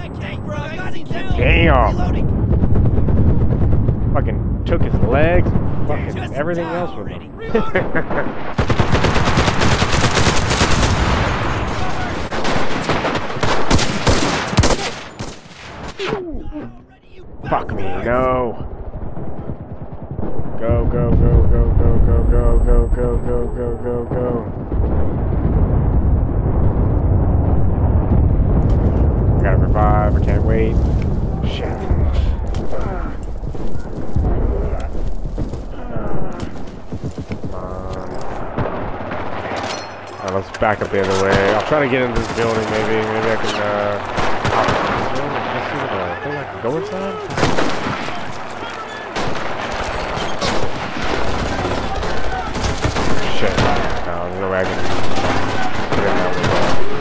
Damn! Fucking took his legs and fucking everything else with him. Fuck me, no! Go, go, go, go, go, go, go, go, go, go, go, go, go. I gotta revive, I can't wait. Shit. Let's back up the other way. I'll try to get into this building maybe. Maybe I can, hop in this building. Let's see what I think I can go inside? Shit. No, there's no way I can get in that window.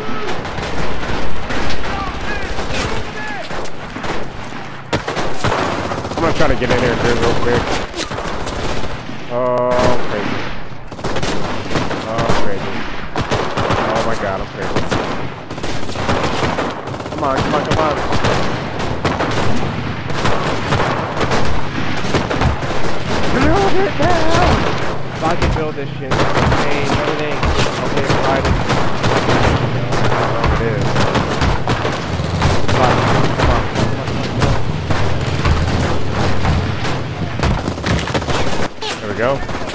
I'm gonna try to get in here too real quick. Oh, crazy. Oh, crazy. Oh my god, I'm crazy. Come on, come on, come on. Build it now! If I can build this shit, change everything. I'll be excited. I don't know what it is. Come on, come on, come on, come on. There we go.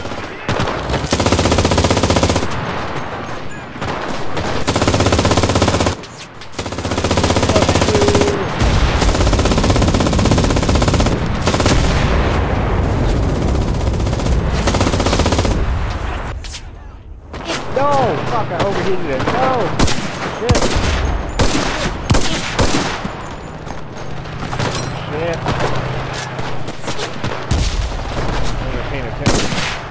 No! Fuck, I overheated it. No! Shit. Shit. I'm not paying attention.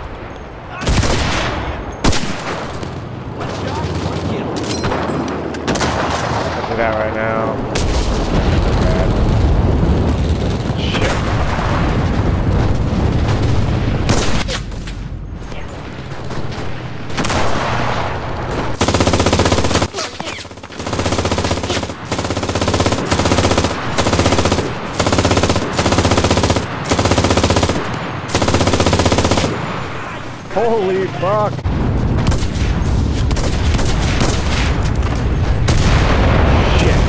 I'll do that right now. Shit. Holy fuck! Shit!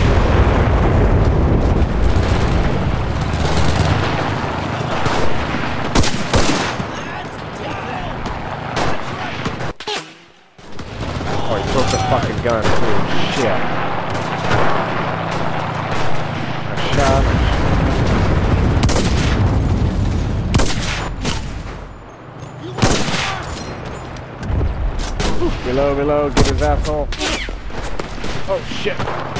Oh, he broke the fucking gun too. Shit! A shot. Below, below, get his asshole. Oh shit.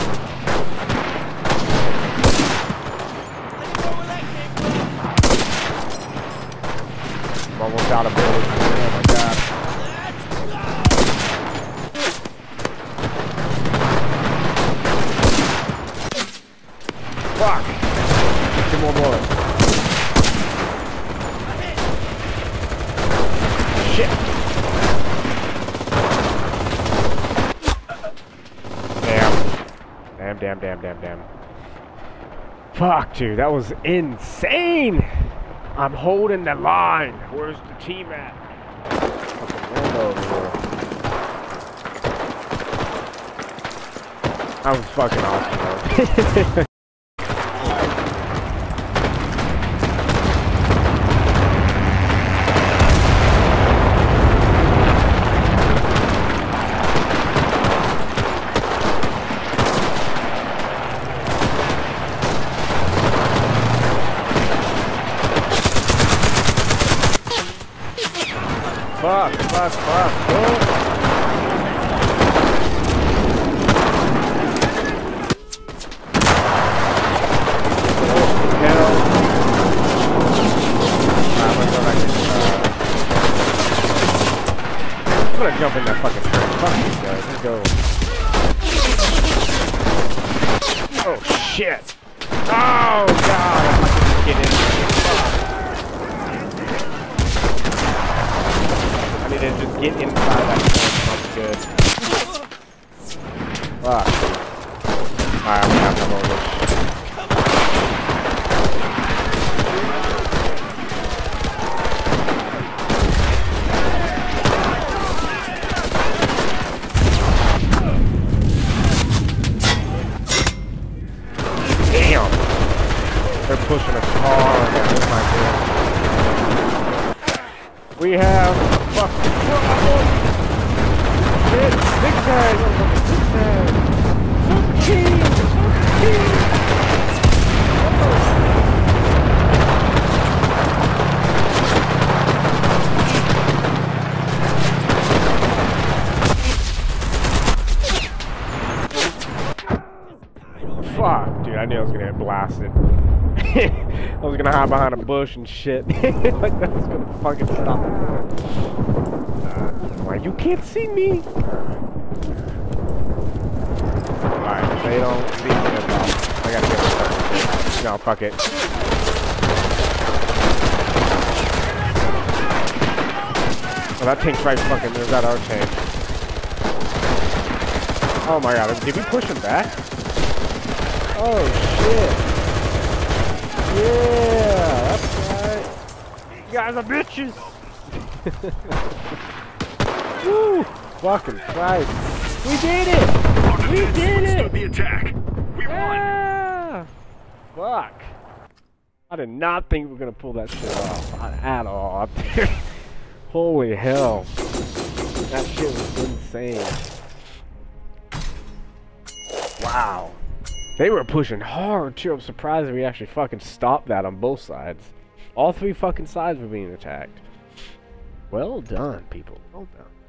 I'm almost out of bullets. Oh my god. Fuck. 2 more bullets. Shit. Damn. Fuck, dude, that was insane! I'm holding the line. Where's the team at? Fucking window over here. That was fucking awesome, though. Fuck. Oh. Hell. I'm gonna jump in that fucking train. Fuck these guys. Let's go. Oh shit. Oh god. I'm not gonna get in there. And just get inside that place. That's good. Fuck. Alright, I'm gonna have to hold this. pushing us hard. Man. This might be it. We have fucking shit. Zigzag. Zigzag. Fuck, dude, I knew I was gonna get blasted. I was gonna hide behind a bush and shit. Like that was gonna fucking stop it. Why you can't see me? Alright, they don't see me enough. I gotta get this. No, fuck it. Oh, that tank's right fucking, there's that our tank. Oh my god, did we push him back? Oh shit. Yeah, that's right. You guys are bitches. Woo! Fucking Christ. We did it! We did it! The attack. We won! Fuck. I did not think we were gonna pull that shit off. Not at all. Holy hell. That shit was insane. Wow. They were pushing hard too. I'm surprised that we actually fucking stopped that on both sides. All three fucking sides were being attacked. Well done, people. Well done.